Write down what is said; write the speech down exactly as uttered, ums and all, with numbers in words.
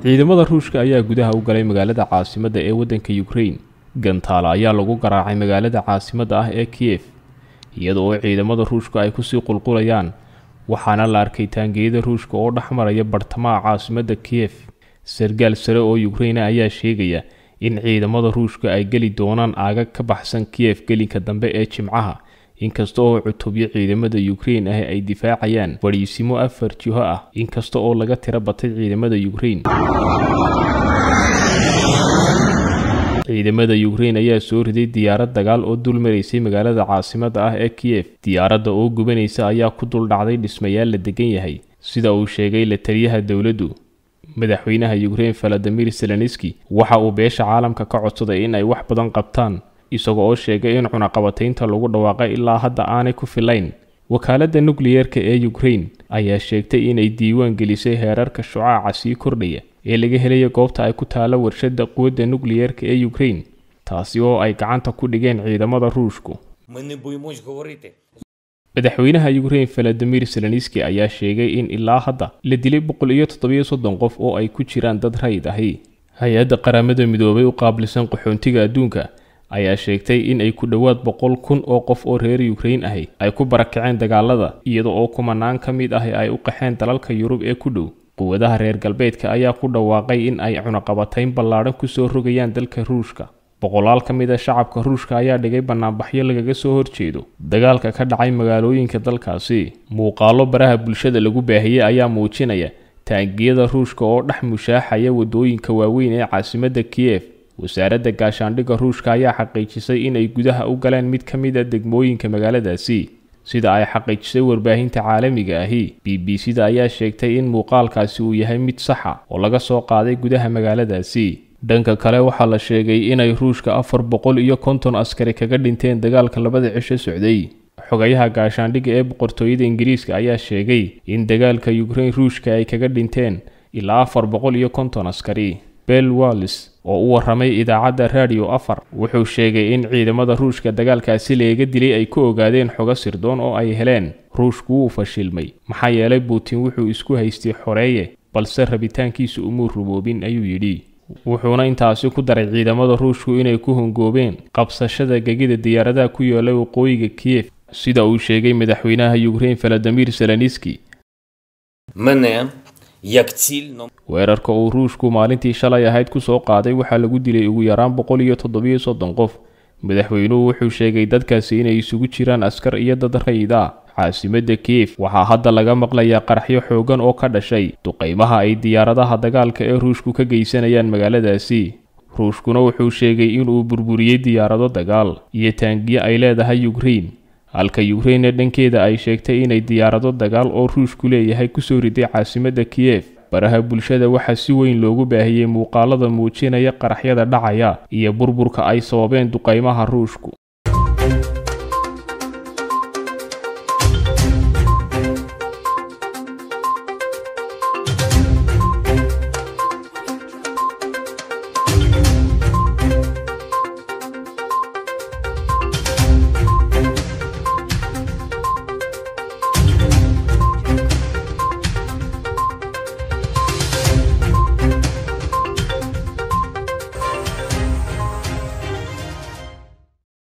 ciidamada Ruushka ayaa gudaha u galay magaalada caasimadda ee waddanka Ukraine. Gantaala ayaa lagu garaacay magaalada caasimadda ah ee Kiev, iyadoo ciidamada Ruushka ay ku sii qulqulayaan, waxaana la arkay taangiyada Ruushka oo dhaxmaraya bartamaha caasimadda Kiev. Sargaal sare oo Ukraine ayaa sheegaya in ciidamada Ruushka ay gali doonaan aagag ka baxsan Kiev gelinka dambe ee Jimcaha, inkasta oo cutubyo ciidamada Ukraine ah ay difaacayaan fadhiisimo afar jiho ah, inkasta oo laga tira batay ciidamada Ukraine. ciidamada Ukraine ayaa soo riday diyaarad dagaal oo dul mareysay magaalada caasimadda ah ee Kiev. Diyaaradda oo gubanaysa ayaa ku dul dhacday dhismayaal la degan yahay, sida uu sheegay la taliyaha dawladdu. Madaxweynaha Ukraine Volodymyr Zelensky waxa uu beesha caalamka ka codsaday in ay wax badan qabtaan, isagoo oo sheegay in cunaqabataynta lagu dhawaaqay ilaa hadda aanay ku filayn. Wakaaladda nukliyeerka ee Ukraine ayaa sheegtay inay diiwaan gelisay heerarka shucaaca sii kordhaya ee laga helayo goobta ay ku taalo warshadda quwadda nukliyeerka ee Ukraine, taasi oo ay gacanta ku dhigeen ciidamada Ruushku. Madaxweynaha Ukraine Volodymyr Zelensky ayaa sheegay in ilaa hadda la dilay boqol iyo toddoba iyo soddon qof oo ay ku jiraan dad rayid ahi. Hay'adda qaramada midoobay u qaabilsan qaxoontiga adduunka ayaa sheegtay in ay ku dhawaad boqol kun oo qof oo reer Ukraine ahi ay ku barakaceen dagaalada, iyadoo oo kumanaan ka mid ah ay u qaxeen dalalka Yurub ee ku dhow. Quwadaha reer galbeedka ayaa ku dhawaaqay in ay cunaqabatayn ballaaran ku soo rogayaan dalka Ruushka. Boqolaal ka mid ah shacabka Ruushka ayaa dhigay banaanbaxyo lagaga soo horjeedo dagaalka ka dhacay magaalooyinka dalkaasi. Muuqaallo baraha bulshada lagu baahiyay ayaa muujinaya taangiyada Ruushka oo dhex mushaaxaya wadooyinka waaweyn ee caasimadda Kiev. Wasaaradda gaashaandhigga Ruushka ayaa xaqiijisay in ay gudaha u galeen mid ka mid ah degmooyinka magaaladaasi, sida ay xaqiijisay warbaahinta caalamiga ahi. B B C-da ayaa sheegtay in muuqaalkaasi uu yahay mid sax ah oo laga soo qaaday gudaha magaaladaasi. Dhanka kale waxaa la sheegay inay Ruushka afar boqol iyo konton askari kaga dhinteen dagaalka labada cisho socday. Xogayaha gaashaandhigga ee boqortooyada Ingiriiska ayaa sheegay in dagaalka Ukraine Ruushka ay kaga dhinteen ilaa afar boqol iyo konton askari. Bell Wallace oo u waramay idaacadda Radio afar wuxuu sheegay in ciidamada Ruushka dagaalkaasi leega dilay ay ku ogaadeen xogo sirdoon oo ay heleen. Ruushku wuu fashilmay maxaa yeelay Putin wuxuu isku haystay xoreeye, balse rabitaankiisu uma ruboobin, ayuu yidhi. Wuxuuna intaasi ku daray ciidamada Ruushku inay ku hongoobeen qabsashada gegida diyaaradaha ku yaala waqooyiga Kiev, sida uu sheegay madaxweynaha Ukraine Volodymyr Zelensky. weerarka uu Ruushku maalintii shalay ahayd ku soo qaaday waxaa lagu dilay ugu yaraan boqol iyo toddoba iyo soddon qof. Madaxweynuhu wuxuu sheegay dadkaasi inay isugu jiraan askar iyo dad rayid ah. Caasimadda Kiev waxaa hadda laga maqlayaa qaraxyo xoogan oo ka dhashay duqeymaha ay diyaaradaha dagaalka ee Ruushku ka geysanayaan magaaladaasi. Ruushkuna wuxuu sheegay in uu burburiyay diyaarado dagaal iyo taangiyo ay leedahay Ukraine, halka Ukraine dhankeeda ay sheegtay inay diyaarado dagaal oo Ruushku leeyahay ku soo riday caasimadda Kiev. Baraha bulshada waxaa si weyn loogu baahiyay muuqaalada muujinaya qaraxyada dhacaya iyo burburka ay sababeen duqeymaha Ruushku.